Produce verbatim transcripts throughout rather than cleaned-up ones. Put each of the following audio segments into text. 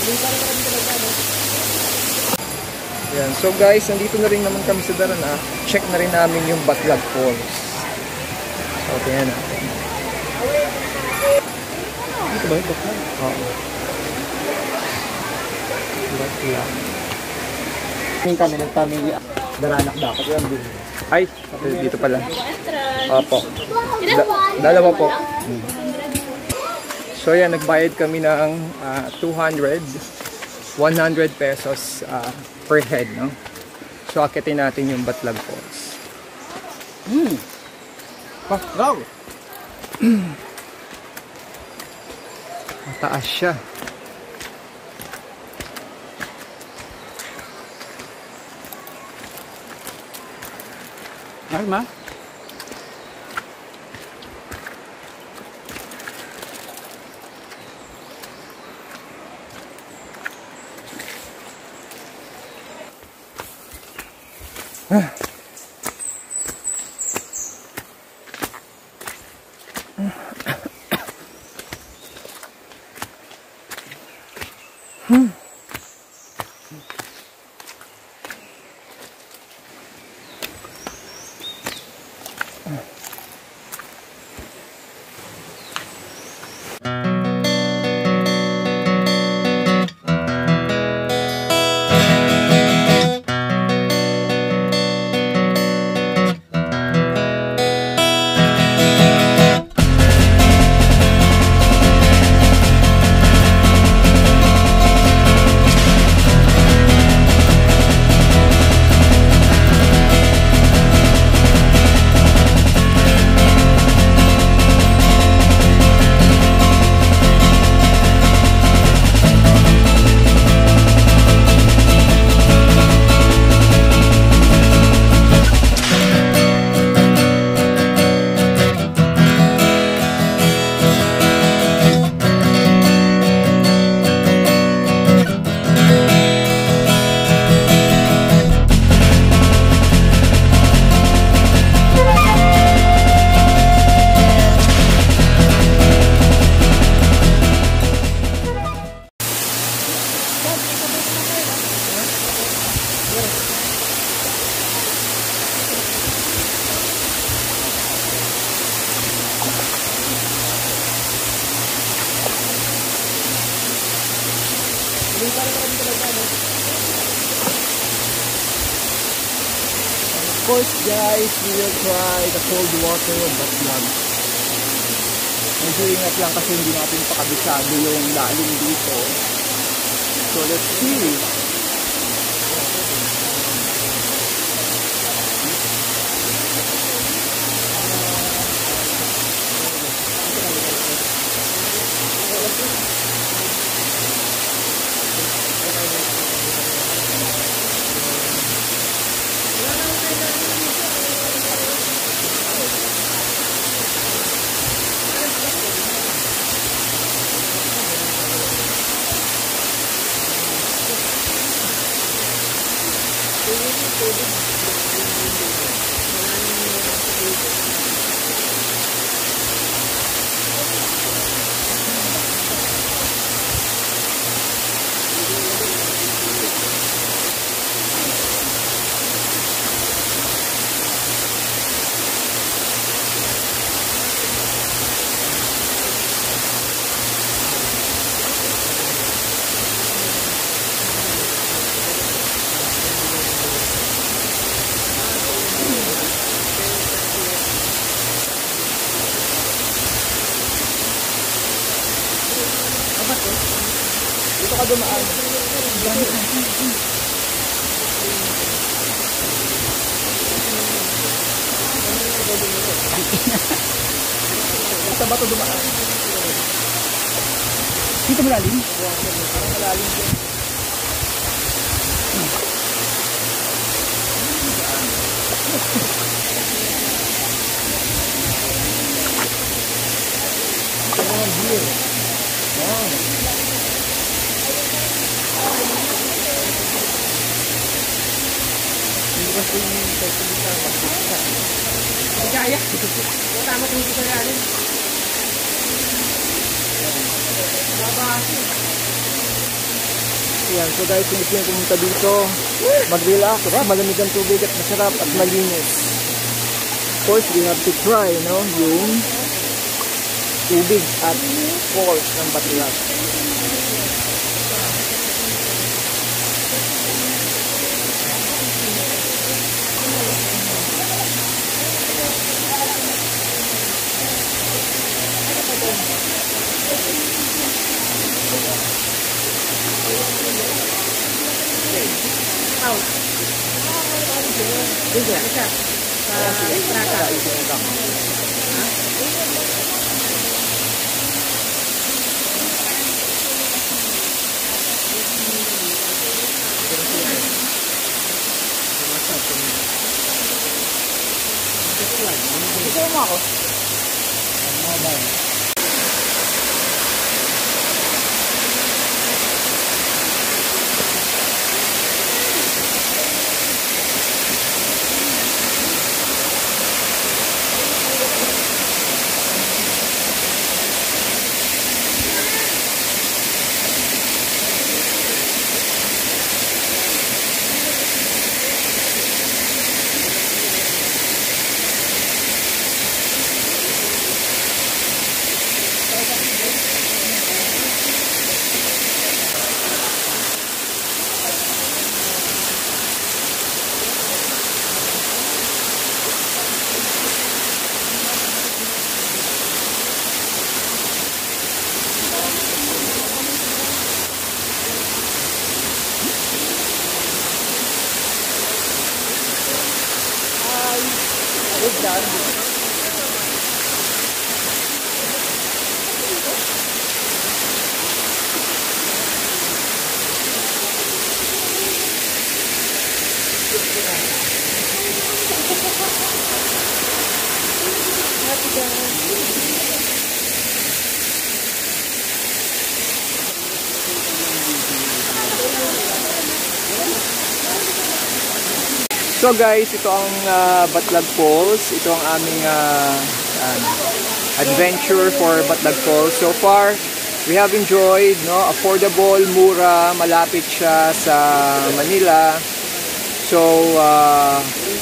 Yan. So guys, nandito na rin naman kami sa Darana. Check na rin namin yung Batlag Falls. So, tingnan natin. Dito ba yung Batlag? Oo. Batlag. Tingin kami ng family Daranak dapat yan din. Ay, dito pala. Opo. Da dalawa po. Hmm. So yan, nagbayad kami ng uh, two hundred, one hundred pesos uh, per head, no? So akitin natin yung Batlag Falls. Hmm. Wow. Mataas siya. Ay, ma? Ah. Hmm. Of course guys, we will try the cold water of Batlag. Medyo ingat lang kasi hindi natin pakabisado yung lalim dito. So let's see. Dito ka dumaan. Sa bato dumaan. Dito malalim? Parang malalim din. Ito naman beer. Wow. Kasi yung technique na mag-buka. Hindi kaya. Tama ito sa lalim. Babasi. Ayan, so guys, kung gusto nyo pumunta dito, mag-relax, diba? Malamig ang tubig at masarap at malinis. Of course, we have to try, no? Yung tubig at falls ng Batlag. Ito mo ako. So guys, ito ang uh, Batlag Falls. Ito ang aming uh, uh, adventure for Batlag Falls. So far, we have enjoyed, no, affordable, mura, malapit siya sa Manila. So, uh,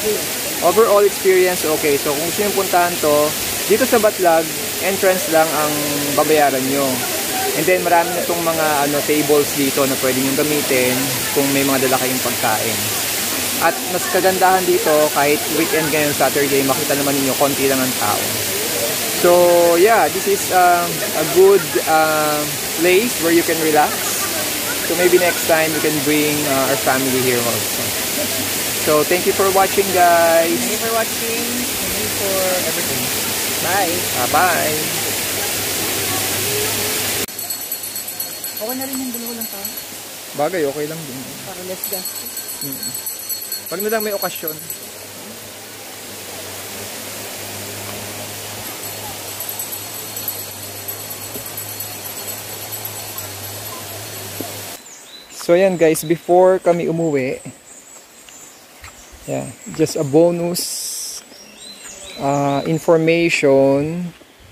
overall experience, okay. So, kung gusto nyo puntahan to, dito sa Batlag, entrance lang ang babayaran nyo. And then, marami na itong mga ano, tables dito na pwede nyo gamitin kung may mga dala kayong pagkain. At mas kagandahan dito, kahit weekend ngayon, Saturday, makita naman ninyo, konti lang ang tao. So, yeah, this is um, a good uh, place where you can relax. So, maybe next time we can bring uh, our family here also. So, thank you for watching, guys. Thank you for watching. Thank you for everything. Bye. Bye-bye. Okay na rin yung dalawa lang tayo. Bagay, okay lang din. Para less gastos. Mm-hmm. Pag na lang may okasyon. So yan guys, before kami umuwi, yeah, just a bonus uh, information.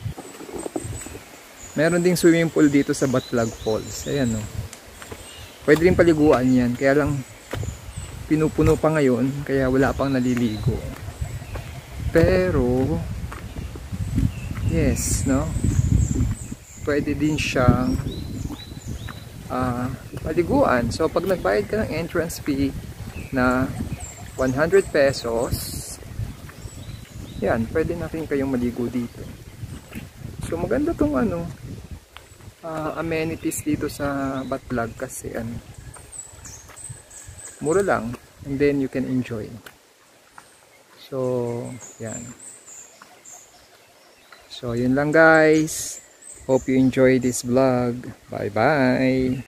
Meron ding swimming pool dito sa Batlag Falls. Ayan, no. Pwede rin paliguan yan, kaya lang pinupuno pa ngayon, kaya wala pang naliligo. Pero yes, no, pwede din siyang uh, paliguan. So pag nagbayad ka ng entrance fee na one hundred pesos, yan, pwede na rin kayong maligo dito. So maganda tong ano, uh, amenities dito sa Batlag kasi ano, mura lang, and then you can enjoy. So, yan. So, yun lang guys. Hope you enjoy this vlog. Bye-bye.